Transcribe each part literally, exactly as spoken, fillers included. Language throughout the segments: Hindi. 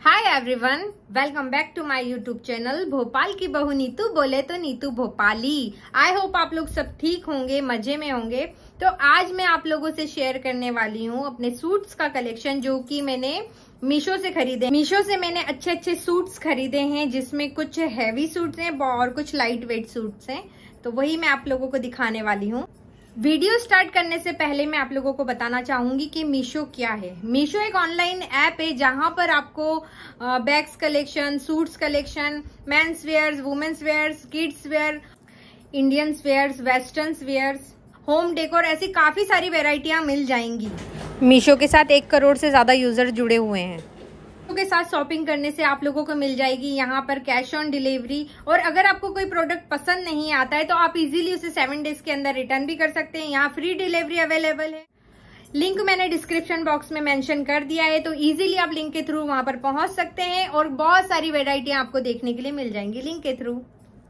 Hi everyone, welcome back to my YouTube channel Bhopal की बहू नीतू बोले तो नीतू भोपाली। आई होप आप लोग सब ठीक होंगे, मजे में होंगे। तो आज मैं आप लोगों से शेयर करने वाली हूँ अपने सूट्स का कलेक्शन जो कि मैंने मीशो से खरीदे। मीशो से मैंने अच्छे अच्छे सूट्स खरीदे हैं जिसमें कुछ हैवी सूट्स हैं और कुछ लाइट वेट सूट्स हैं। तो वही मैं आप लोगों को दिखाने वाली हूँ। वीडियो स्टार्ट करने से पहले मैं आप लोगों को बताना चाहूंगी कि मीशो क्या है। मीशो एक ऑनलाइन ऐप है जहां पर आपको bags collection, suits collection, men's wears, women's wears, kids wear, Indians wears, westerns wears, home decor, ऐसी काफी सारी वेराइटियां मिल जाएंगी। मीशो के साथ एक करोड़ से ज्यादा यूजर जुड़े हुए हैं। के साथ शॉपिंग करने से आप लोगों को मिल जाएगी यहाँ पर कैश ऑन डिलीवरी। और अगर आपको कोई प्रोडक्ट पसंद नहीं आता है तो आप इजीली उसे सेवन डेज के अंदर रिटर्न भी कर सकते हैं। यहाँ फ्री डिलीवरी अवेलेबल है। लिंक मैंने डिस्क्रिप्शन बॉक्स में मेंशन कर दिया है, तो इजीली आप लिंक के थ्रू वहां पर पहुंच सकते हैं और बहुत सारी वेराइटियां आपको देखने के लिए मिल जाएंगी लिंक के थ्रू।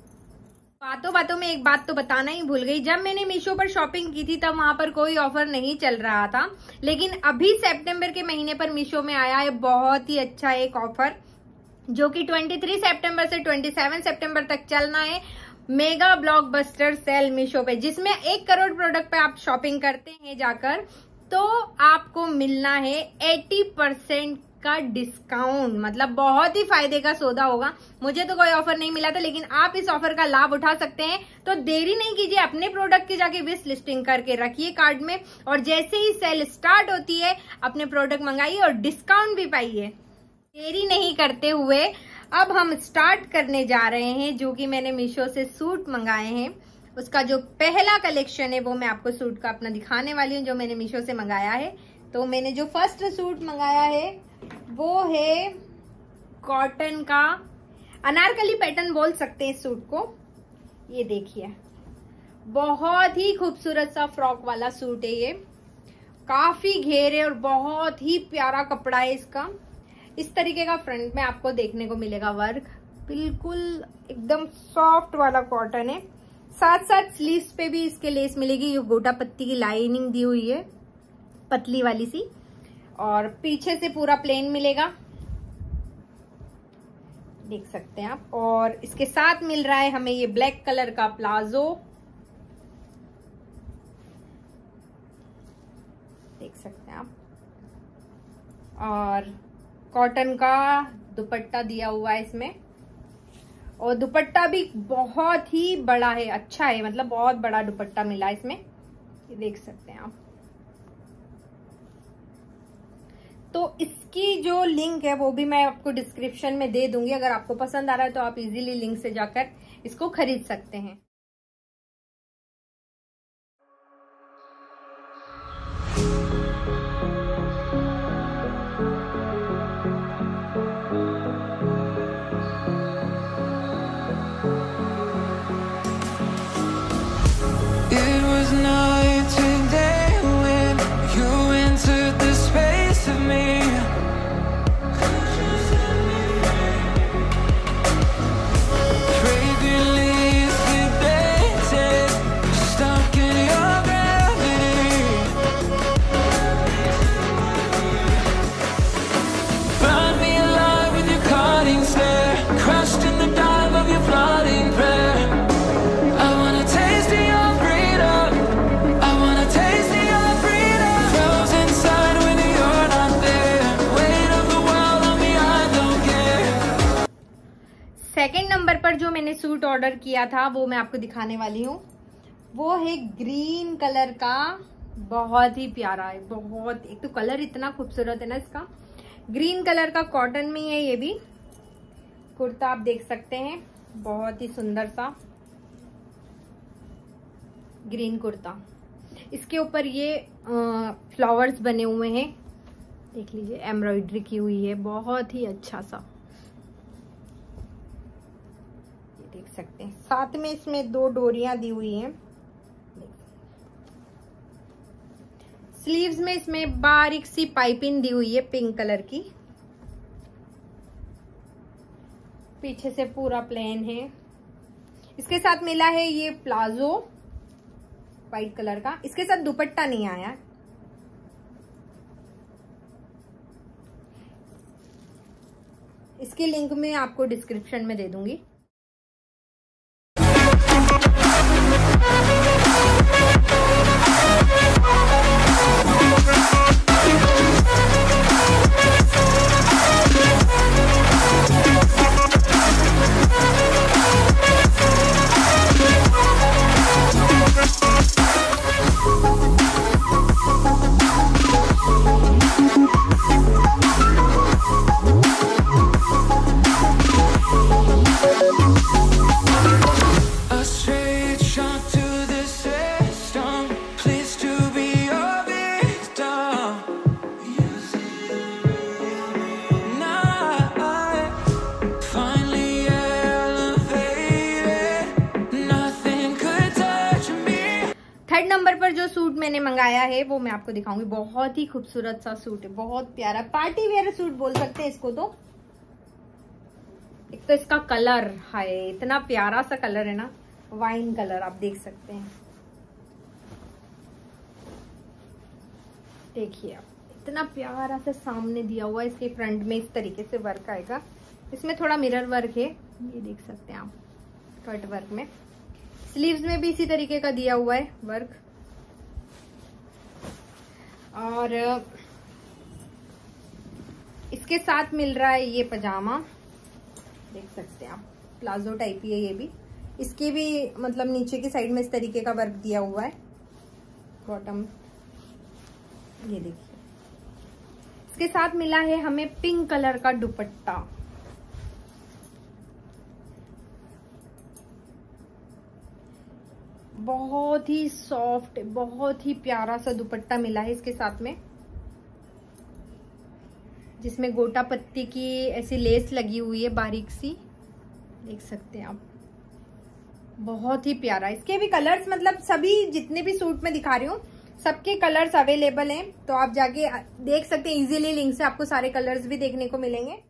बातों बातों में एक बात तो बताना ही भूल गई। जब मैंने मीशो पर शॉपिंग की थी तब वहां पर कोई ऑफर नहीं चल रहा था, लेकिन अभी सितंबर के महीने पर मीशो में आया है बहुत ही अच्छा एक ऑफर जो कि तेईस सितंबर से सत्ताईस सितंबर तक चलना है। मेगा ब्लॉकबस्टर सेल मीशो पे, जिसमें एक करोड़ प्रोडक्ट पे आप शॉपिंग करते हैं जाकर तो आपको मिलना है अस्सी परसेंट का डिस्काउंट। मतलब बहुत ही फायदे का सौदा होगा। मुझे तो कोई ऑफर नहीं मिला था, लेकिन आप इस ऑफर का लाभ उठा सकते हैं। तो देरी नहीं कीजिए, अपने प्रोडक्ट की जाके विश लिस्टिंग करके रखिए कार्ड में, और जैसे ही सेल स्टार्ट होती है अपने प्रोडक्ट मंगाइए और डिस्काउंट भी पाइए। देरी नहीं करते हुए अब हम स्टार्ट करने जा रहे हैं जो कि मैंने मीशो से सूट मंगाए हैं। उसका जो पहला कलेक्शन है वो मैं आपको सूट का अपना दिखाने वाली हूँ जो मैंने मीशो से मंगाया है। तो मैंने जो फर्स्ट सूट मंगाया है वो है कॉटन का, अनारकली पैटर्न बोल सकते हैं इस सूट को। ये देखिए, बहुत ही खूबसूरत सा फ्रॉक वाला सूट है ये। काफी घेरे और बहुत ही प्यारा कपड़ा है इसका। इस तरीके का फ्रंट में आपको देखने को मिलेगा वर्क, बिल्कुल एकदम सॉफ्ट वाला कॉटन है। साथ साथ स्लीव्स पे भी इसके लेस मिलेगी। ये गोटा पत्ती की लाइनिंग दी हुई है, पतली वाली सी, और पीछे से पूरा प्लेन मिलेगा, देख सकते हैं आप। और इसके साथ मिल रहा है हमें ये ब्लैक कलर का प्लाजो, देख सकते हैं आप। और कॉटन का दुपट्टा दिया हुआ है इसमें, और दुपट्टा भी बहुत ही बड़ा है, अच्छा है, मतलब बहुत बड़ा दुपट्टा मिला है इसमें, ये देख सकते हैं आप। तो इसकी जो लिंक है वो भी मैं आपको डिस्क्रिप्शन में दे दूंगी। अगर आपको पसंद आ रहा है तो आप इजीली लिंक से जाकर इसको खरीद सकते हैं। सेकेंड नंबर पर जो मैंने सूट ऑर्डर किया था वो मैं आपको दिखाने वाली हूँ। वो है ग्रीन कलर का, बहुत ही प्यारा है, बहुत, एक तो कलर इतना खूबसूरत है ना इसका। ग्रीन कलर का कॉटन में है ये भी कुर्ता, आप देख सकते हैं, बहुत ही सुंदर सा ग्रीन कुर्ता। इसके ऊपर ये फ्लावर्स बने हुए हैं, देख लीजिए, एम्ब्रॉयडरी की हुई है, बहुत ही अच्छा सा, देख सकते हैं। साथ में इसमें दो डोरियां दी हुई हैं। स्लीव्स में इसमें बारीक सी पाइपिंग दी हुई है पिंक कलर की। पीछे से पूरा प्लेन है। इसके साथ मिला है ये प्लाजो व्हाइट कलर का। इसके साथ दुपट्टा नहीं आया। इसकी लिंक मैं आपको डिस्क्रिप्शन में दे दूंगी। थर्ड नंबर पर जो सूट मैंने मंगाया है वो मैं आपको दिखाऊंगी। बहुत ही खूबसूरत सा सूट है, बहुत प्यारा पार्टी वेयर सूट बोल सकते हैं इसको। तो एक तो इसका कलर है, इतना प्यारा सा कलर है ना, वाइन कलर आप देख सकते हैं। देखिए आप, इतना प्यारा सा सामने दिया हुआ है। इसके फ्रंट में इस तरीके से वर्क आएगा। इसमें थोड़ा मिरर वर्क है, ये देख सकते हैं आप, कट वर्क में। स्लीव्स में भी इसी तरीके का दिया हुआ है वर्क। और इसके साथ मिल रहा है ये पजामा, देख सकते हैं आप, प्लाजो टाइप ही है ये भी। इसके भी मतलब नीचे की साइड में इस तरीके का वर्क दिया हुआ है। बॉटम ये देखिए। इसके साथ मिला है हमें पिंक कलर का दुपट्टा। बहुत ही सॉफ्ट, बहुत ही प्यारा सा दुपट्टा मिला है इसके साथ में, जिसमें गोटा पत्ती की ऐसी लेस लगी हुई है बारीक सी, देख सकते हैं आप। बहुत ही प्यारा। इसके भी कलर्स, मतलब सभी जितने भी सूट में दिखा रही हूँ सबके कलर्स अवेलेबल हैं, तो आप जाके देख सकते हैं इजीली। लिंक से आपको सारे कलर्स भी देखने को मिलेंगे।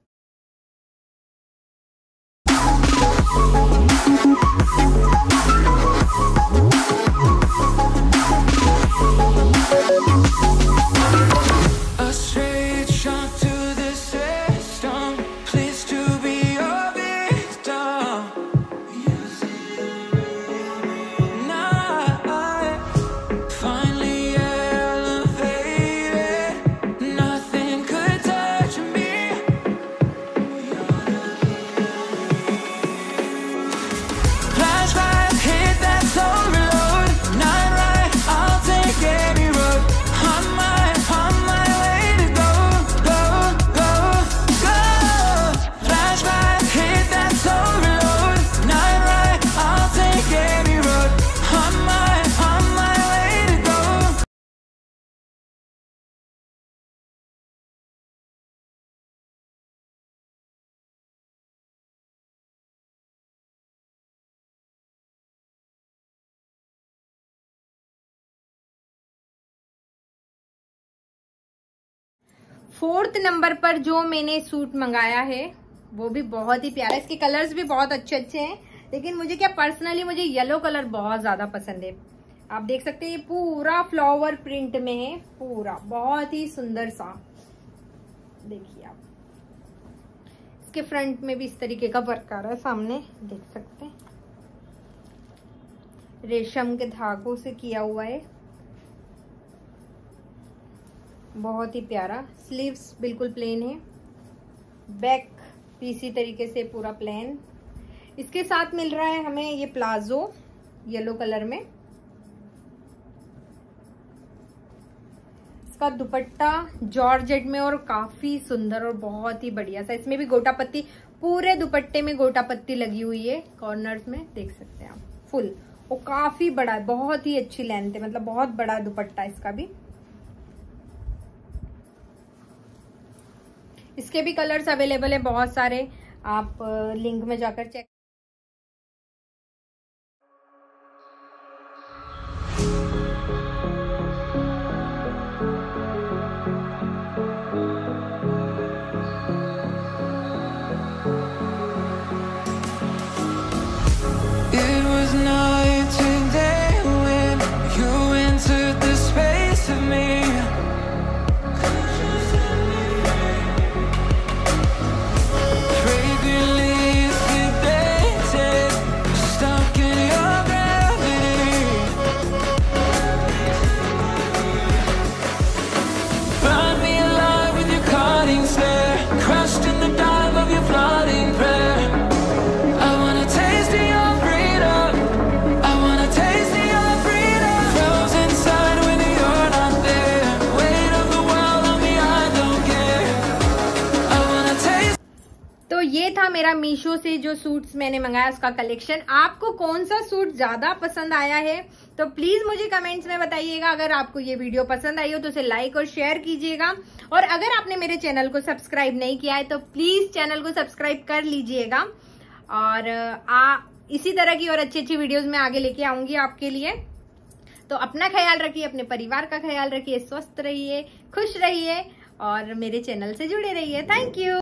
फोर्थ नंबर पर जो मैंने सूट मंगाया है वो भी बहुत ही प्यारा है। इसके कलर्स भी बहुत अच्छे अच्छे हैं, लेकिन मुझे क्या पर्सनली मुझे येलो कलर बहुत ज्यादा पसंद है। आप देख सकते हैं ये पूरा फ्लावर प्रिंट में है, पूरा बहुत ही सुंदर सा। देखिए आप, इसके फ्रंट में भी इस तरीके का वर्क आ रहा है, सामने देख सकते हैं। रेशम के धागों से किया हुआ है, बहुत ही प्यारा। स्लीव्स बिल्कुल प्लेन है, बैक भी इसी तरीके से पूरा प्लेन। इसके साथ मिल रहा है हमें ये प्लाजो येलो कलर में। इसका दुपट्टा जॉर्जेट में और काफी सुंदर और बहुत ही बढ़िया सा। इसमें भी गोटा पत्ती, पूरे दुपट्टे में गोटा पत्ती लगी हुई है कॉर्नर्स में, देख सकते हैं आप, फुल। और काफी बड़ा है, बहुत ही अच्छी लेंथ है, मतलब बहुत बड़ा दुपट्टा इसका भी। इसके भी कलर्स अवेलेबल है बहुत सारे, आप लिंक में जाकर चेक। तो ये था मेरा मीशो से जो सूट्स मैंने मंगाया उसका कलेक्शन। आपको कौन सा सूट ज्यादा पसंद आया है तो प्लीज मुझे कमेंट्स में बताइएगा। अगर आपको ये वीडियो पसंद आई हो तो उसे लाइक और शेयर कीजिएगा, और अगर आपने मेरे चैनल को सब्सक्राइब नहीं किया है तो प्लीज चैनल को सब्सक्राइब कर लीजिएगा। और आ इसी तरह की और अच्छी अच्छी वीडियोज में आगे लेके आऊंगी आपके लिए। तो अपना ख्याल रखिए, अपने परिवार का ख्याल रखिए, स्वस्थ रहिए, खुश रहिए और मेरे चैनल से जुड़े रहिए। Thank you.